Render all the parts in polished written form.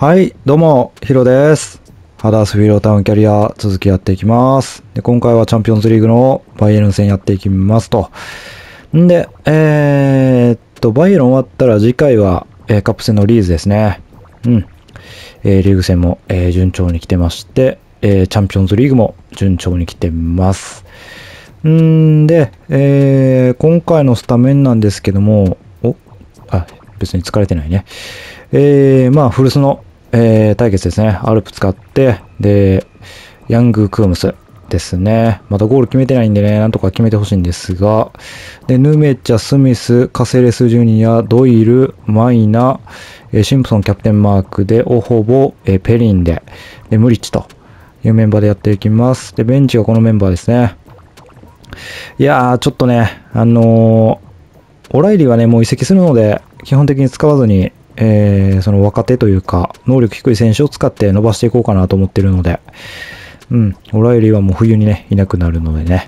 はい、どうも、ヒロです。ハダースフィールドタウンキャリア続きやっていきます。で、今回はチャンピオンズリーグのバイエルン戦やっていきますと。んで、バイエルン終わったら次回は、カップ戦のリーズですね。リーグ戦も、順調に来てまして、チャンピオンズリーグも順調に来てます。で、今回のスタメンなんですけども、別に疲れてないね。フルスの、対決ですね。アルプ使って、で、ヤング・クームスですね。まだゴール決めてないんでね、なんとか決めてほしいんですが、で、ヌメチャ、スミス、カセレス・ジュニア、ドイル、マイナ、シンプソンキャプテンマークで、オホボ、ペリンで、ムリッチというメンバーでやっていきます。で、ベンチがこのメンバーですね。いやー、ちょっとね、オライリーはね、もう移籍するので、基本的に使わずに、その若手というか、能力低い選手を使って伸ばしていこうかなと思ってるので、オライリーはもう冬にね、いなくなるのでね。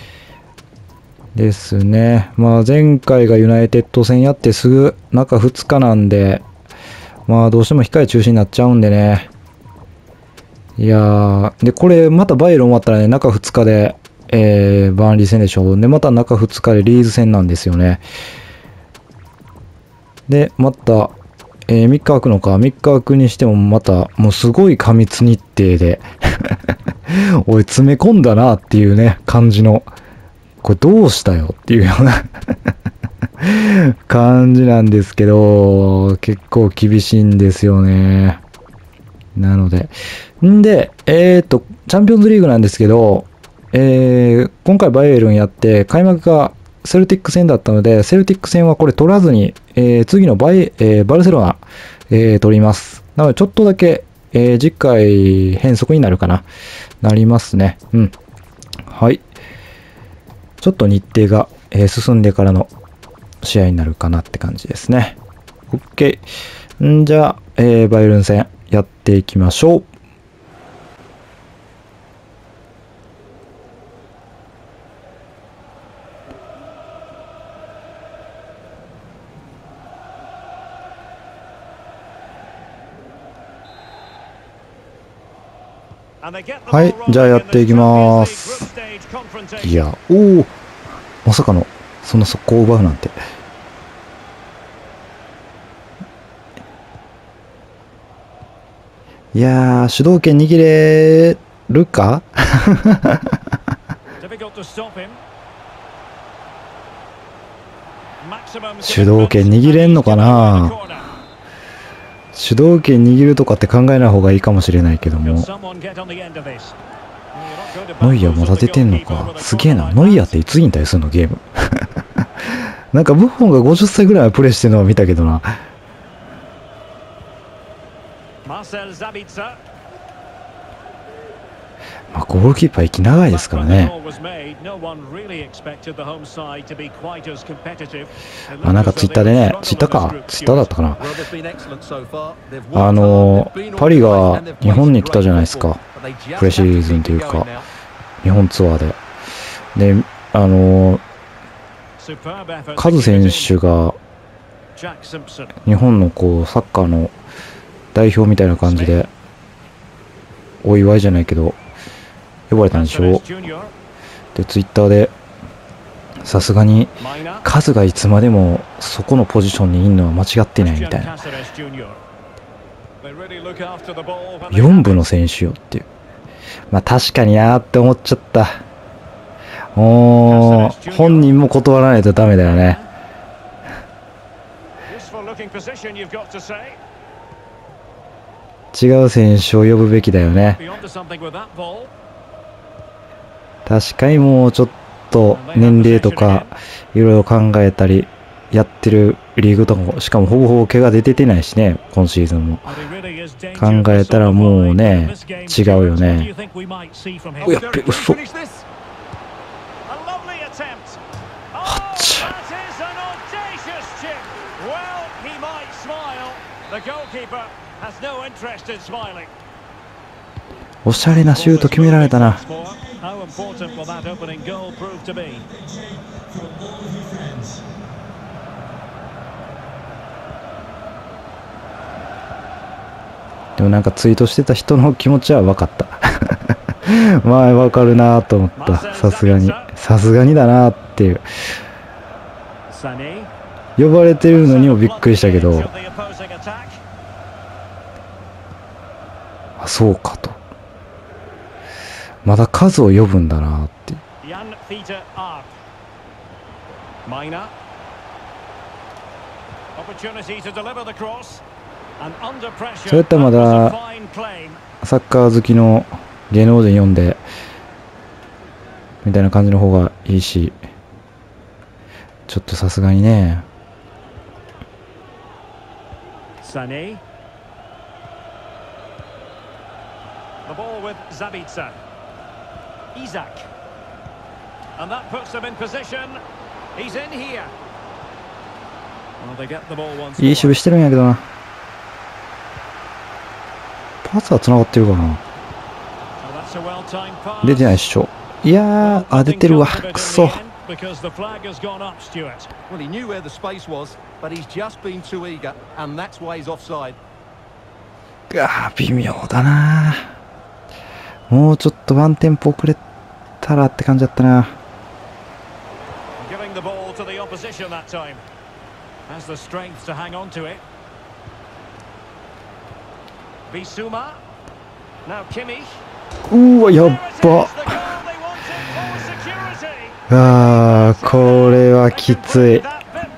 ですね。前回がユナイテッド戦やってすぐ中2日なんで、どうしても控え中止になっちゃうんでね。いやー、で、これまたバイエルン終わったらね、中2日で、バーンリー戦でしょ。で、また中2日でリーズ戦なんですよね。で、また、3日空くのか、3日空くにしてもまた、もうすごい過密日程でおい、詰め込んだなっていうね、感じの、これどうしたよっていうような感じなんですけど、結構厳しいんですよね。なので。チャンピオンズリーグなんですけど、今回バイエルンやって、開幕がセルティック戦だったので、セルティック戦はこれ取らずに、次のバルセロナ、取ります。なので、ちょっとだけ、次回変則になるかな。なりますね。はい。ちょっと日程が、進んでからの試合になるかなって感じですね。OK。じゃあ、バイエルン戦やっていきましょう。はい、じゃあやっていきます。いや、まさかの、そんな速攻を奪うなんて。いやー、主導権握れるか主導権握れんのかな。主導権握るとかって考えない方がいいかもしれないけども。ノイアーまだ出てんのか。すげえな。ノイアーっていつ引退するのゲーム。なんかブッフォンが50歳ぐらいはプレイしてるのは見たけどな。ゴールキーパー息長いですからね。なんかツイッターでね、ツイッターだったかな。パリが日本に来たじゃないですか。プレシーズンというか、日本ツアーで。で、カズ選手が、日本のこう、サッカーの代表みたいな感じで、お祝いじゃないけど、呼ばれたんでしょう。で、ツイッターで、さすがに、カズがいつまでもそこのポジションにいるのは間違ってないみたいな。4部の選手よっていう。確かになーって思っちゃった。本人も断らないとダメだよね。違う選手を呼ぶべきだよね。確かにもうちょっと年齢とかいろいろ考えたりやってるリーグとかも、しかもほぼほぼ怪我出てないしね、今シーズンも。考えたらもうね、違うよね。やっべ、嘘。はっちゃ。おしゃれなシュート決められたな。 でもなんかツイートしてた人の気持ちは分かった。まあ分かるなと思った。さすがに。さすがにだなっていう。呼ばれてるのにもびっくりしたけど、あ、そうかと。まだ数を呼ぶんだなって。そうやったらまだサッカー好きの芸能人読んでみたいな感じの方がいいし、ちょっとさすがにね。The ball with Zabitsa. Isak. And that puts them in position. He's in here. Well, they get the ball once more. いい守備してるんやけどな。パスは繋がってるかな。出てないっしょ。いやー、あ、出てるわ。くそ。 Because the flag has gone up, Stuart. Well, he knew where the space was, but he's just been too eager, and that's why he's offside. あー、微妙だな。もうちょっとワンテンポ遅れたらって感じだったな。 Giving the ball to the opposition that time. Has the strength to hang on to it. Bissouma. Now Kimmich. うわ、やっば。あー、これはきつい。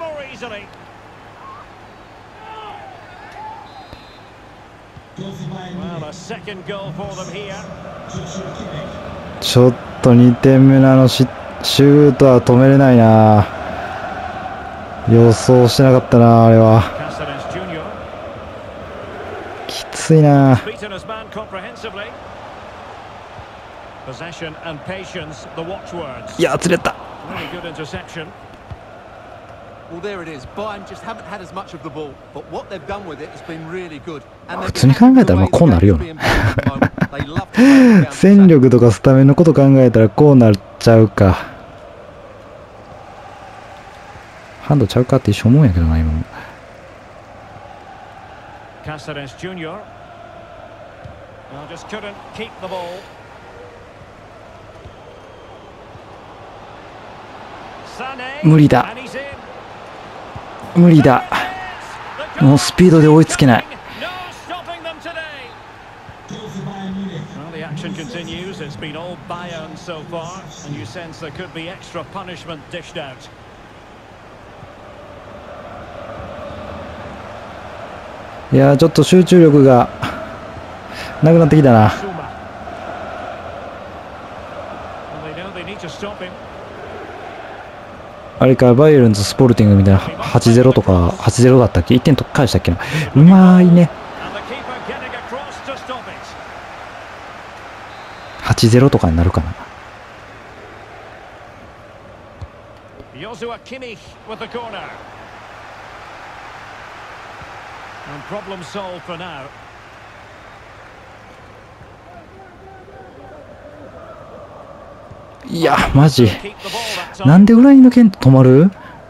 ちょっと2点目のシュートは止めれないな。予想してなかったな、あれは。きついな。いや、釣れた。普通に考えたらまあこうなるよな。戦力とかスタメンのこと考えたらこうなっちゃうか。ハンドちゃうかって一緒思うんやけどな、今も。無理だ。無理だ。もうスピードで追いつけない。いやー、ちょっと集中力がなくなってきたな。あれか、バイエルンズスポルティングみたいな 8-0 とか 8-0 だったっけ。1点と返したっけな。うまいね。8-0 とかになるかな。いや、マジ。なんで裏に抜けんと止まる？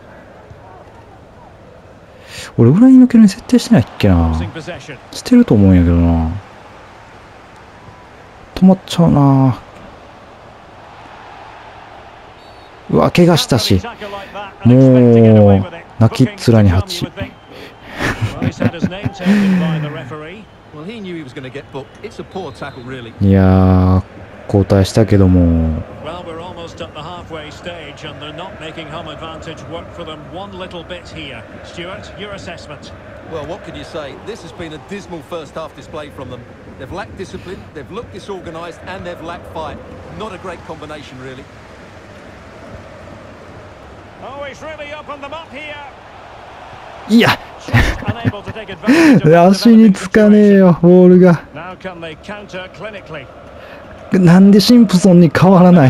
俺、裏に抜けるに設定してないっけな。してると思うんやけどな。止まっちゃうな。うわ、怪我したし。もう、泣きっ面に蜂。いやー、交代したけども。 Well, what can you say? This has been a dismal first half display from them. They've lacked discipline, they've looked disorganised, and they've lacked fight. Not a great combination, really. Oh, he's really opened them up here. いや足につかねえよ、ボールが。なんでシンプソンに変わらない。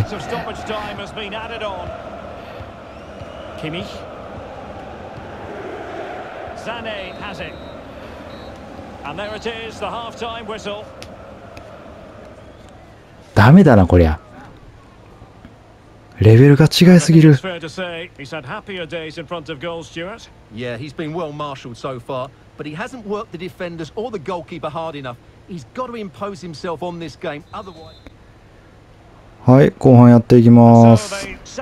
ダメだな、こりゃ。レベルが違いすぎる。 Yeah, he's been well marshalled so far, but but he hasn't worked the defenders or the goalkeeper hard enough. He's got to impose himself on this game, otherwise. はい、後半やっていきます。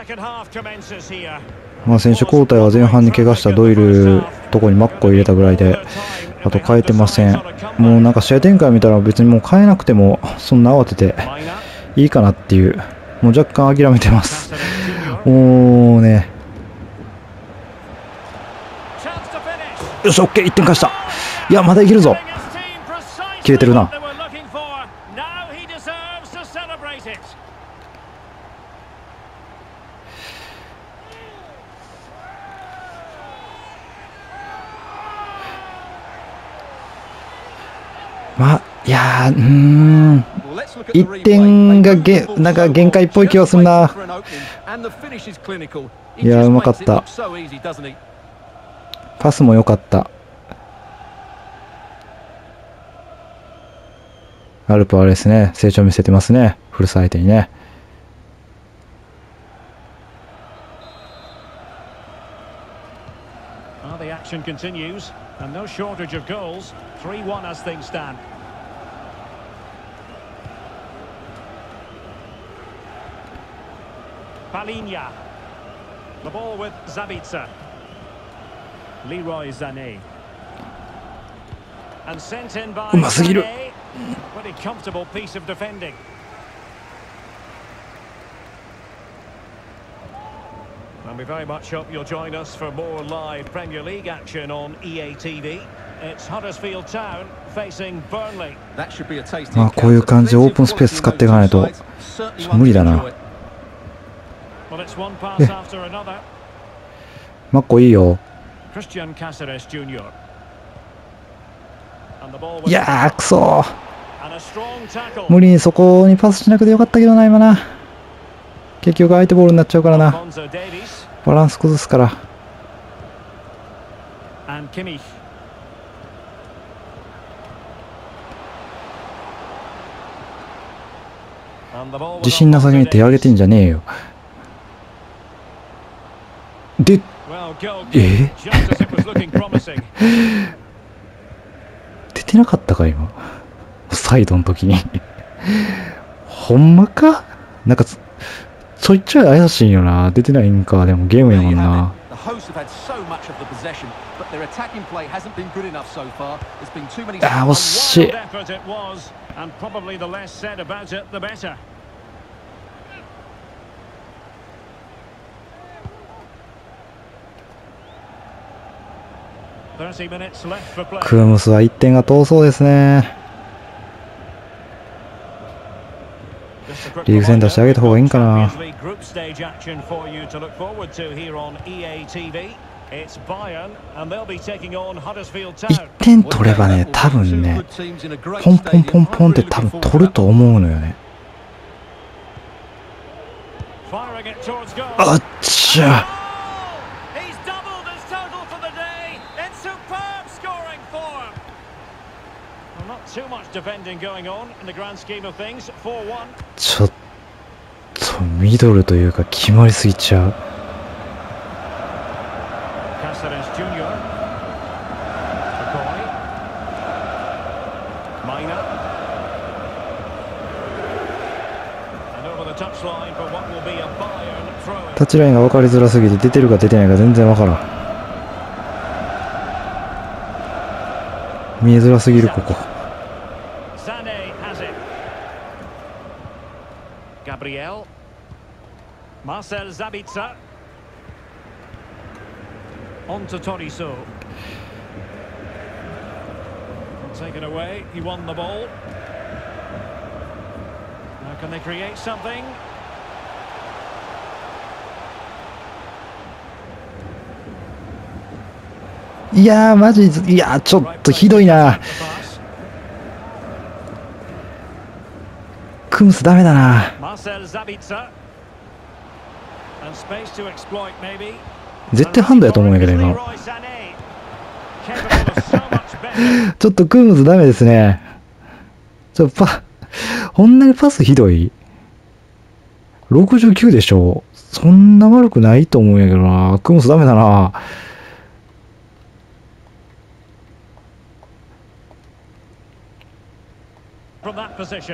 まあ選手交代は前半に怪我したドイルとこにマッコ入れたぐらいで、あと変えてません。もうなんか試合展開見たら別にもう変えなくてもそんな慌てていいかなっていう、もう若干諦めてます。もうね。よし、OK、1点返した。いや、まだいけるぞ。切れてるな。まあ、いやー、1点がなんか限界っぽい気がするな。いやー、うまかった。パスも良かった。アルプはあれですね、成長見せてますね。フルス相手にね。 The action continues and no shortage of goals. 3-1 as things stand. Palinha. The ball with Zabitzer. Leroy Sané. And sent in by Sané. Pretty comfortable piece of defending. And we very much hope you'll join us for more live Premier League action on EA TV. It's Huddersfield Town facing Burnley. あ、こういう感じでオープンスペース使っていかないと無理だな。マッコいいよ。いやー、くそー。無理にそこにパスしなくてよかったけどな、今な。結局相手ボールになっちゃうからな。バランス崩すから。自信なさげに手上げてんじゃねえよ。で、出てなかったか今。サイドの時に。ほんまか？なんかちょいちょい怪しいよな。出てないんか。でもゲームやもんな。あ、惜しい。クームスは1点が遠そうですね。リーグ戦出してあげた方がいいんかな。1点取ればね、多分ね、ポンポンポンポンって多分取ると思うのよね。あっちゃ。ちょっとミドルというか決まりすぎちゃう。タッチラインが分かりづらすぎて出てるか出てないか全然分からん。見えづらすぎるここ。 Gabriel, Marcel Zabitzer, on to Tolisso. Taken away, he won the ball. Now can they create something? いやーマジ、いやーちょっとひどいな。クムスダメだな。絶対ハンドやと思うんやけど今。ちょっとクムスダメですね。こんなにパスひどい ?69 でしょ。そんな悪くないと思うんやけどな。クムスダメだな。 from that position.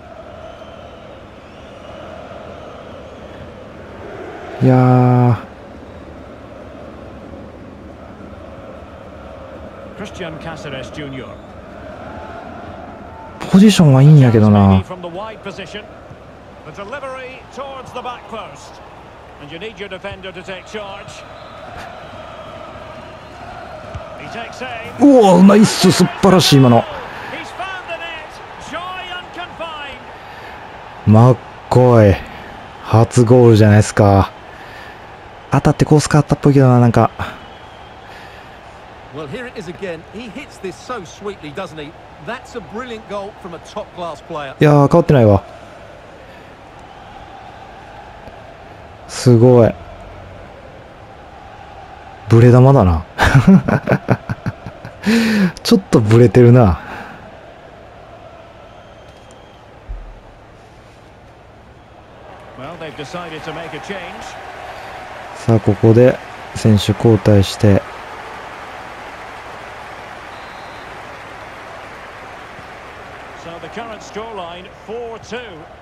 いや Christian Cáceres Jr. ポジションはいいんやけどな。 From the wide position. The delivery towards the back post. And you need your defender to take charge. He takes aim. うお、ナイス、素晴らしい今の。 He's found the net. Joy unconfined. まっこい。初ゴールじゃないですか。当たってコース変わったっぽいけどな、なんか。 Well, here it is again. He hits this so sweetly, doesn't he? That's a brilliant goal from a top-class player. いやー、変わってないわ。すごい。ブレ玉だな。ちょっとブレてるな。 Well, they've decided to make a change. さあ、ここで選手交代して。 So the current scoreline 4-2.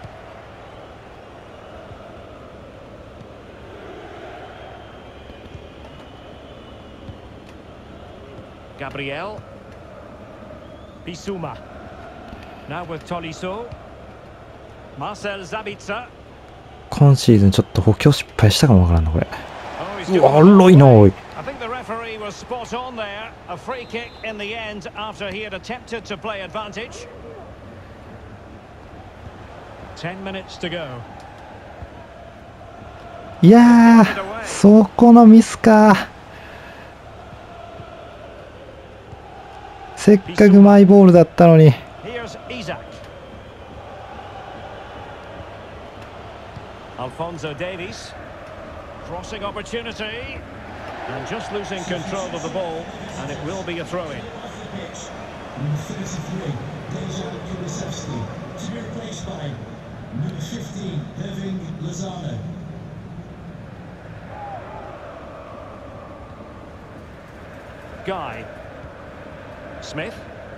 Gabriel. Bissouma. Now with Tolisso. Marcel Sabitzer. 今シーズンちょっと補強失敗したかもわからんな、これ。 Oh, he's うわ、 doing 荒いな、おい。 I think the referee was spot on there. A free kick in the end after he had attempted to play advantage. 10 minutes to go. いやー、そこのミスか。せっかくマイボールだったのに。 Here's Isak. Alphonso Davies. Crossing opportunity. And just losing control of the ball. And it will be a throw-in. Guy. Smith.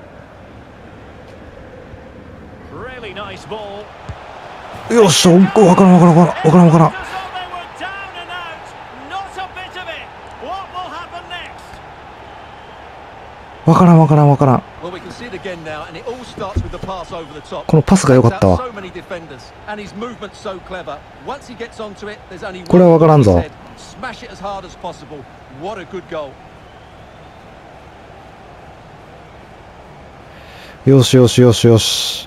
Really nice ball. よっしゃ、わからんわからんわからんわからんわからん。 They were down and out. Not a bit of it. What will happen next? わからんわからんわからん。 Well, we can see it again now, and it all starts with the pass over the top. このパスが良かったわ。 So many defenders, and his movement's so clever. Once he gets onto it, there's only これはわからんぞ。 one thing he said, smash it as hard as possible. What a good goal. よしよしよしよし。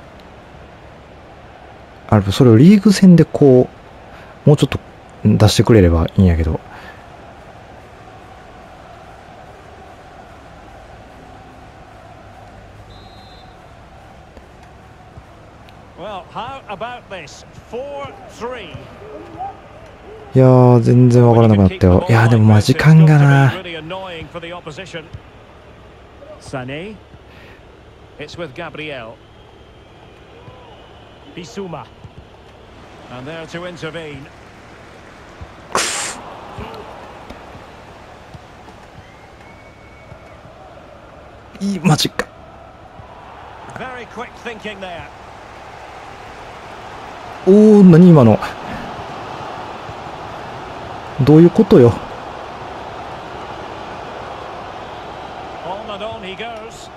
あれ、それをリーグ戦でこう、もうちょっと出してくれればいいんやけど。 Well, how about this? 4-3. いやー、全然わからなくなったよ。いやー、でもまあ時間がな。 Sané. It's with Gabriel. Bissouma. And there to intervene. いい、マジか。 Very quick thinking there. おー、何今の。どういうことよ。 On and on he goes.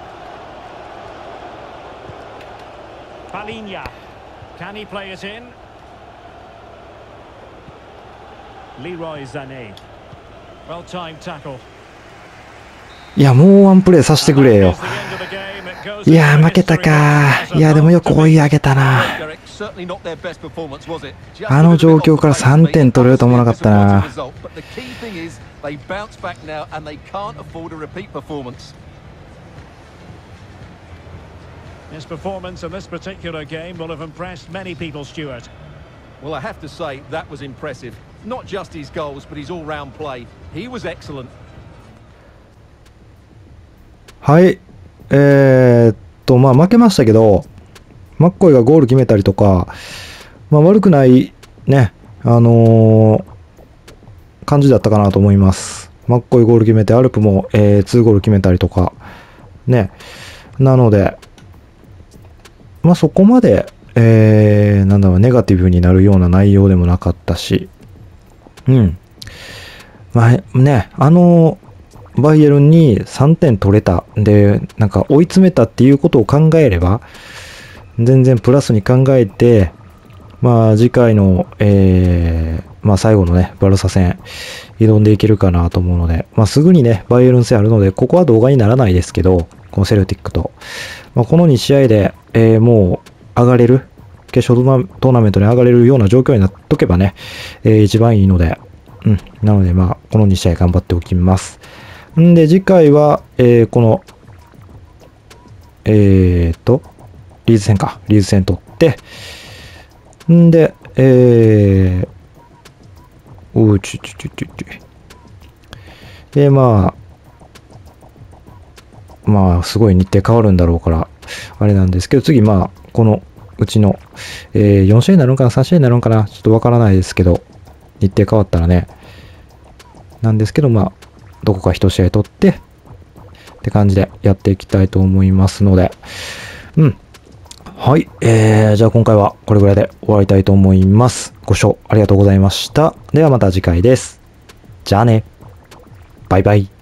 Palhinha. Can he play it in? Leroy Sané. Well-timed tackle. いや、もうワンプレーさせてくれよ。いやー、負けたか。いや、でもよく追い上げたな。あの状況から3点取れると思わなかったな。 His performance in this particular game will have impressed many people, Stuart. Well, I have to say that was impressive. Not just his goals, but his all-round play. He was excellent. はい。まあ負けましたけど、マッコイがゴール決めたりとか、まあ悪くないね、感じだったかなと思います。マッコイゴール決めて、アルプも、2ゴール決めたりとか、ね。なので、 まあそこまで、なんだろう、ネガティブになるような内容でもなかったし、うん。まあね、バイエルンに3点取れた。で、なんか追い詰めたっていうことを考えれば、全然プラスに考えて、まあ次回の、まあ最後のね、バルサ戦、挑んでいけるかなと思うので、まあすぐにね、バイエルン戦あるので、ここは動画にならないですけど、このセルティックと。まあこの2試合で、もう上がれる、決勝トーナメントに上がれるような状況になっとけばね、一番いいので、うん。なのでまあ、この2試合頑張っておきます。んで、次回は、この、リーズ戦か。リーズ戦取って、んで、で、まあ、すごい日程変わるんだろうから、あれなんですけど、次、まあ、このうちの、4試合になるのかな ?3 試合になるのかなちょっとわからないですけど、日程変わったらね、なんですけど、まあ、どこか1試合取って、って感じでやっていきたいと思いますので、うん。はい。じゃあ今回はこれぐらいで終わりたいと思います。ご視聴ありがとうございました。ではまた次回です。じゃあね。バイバイ。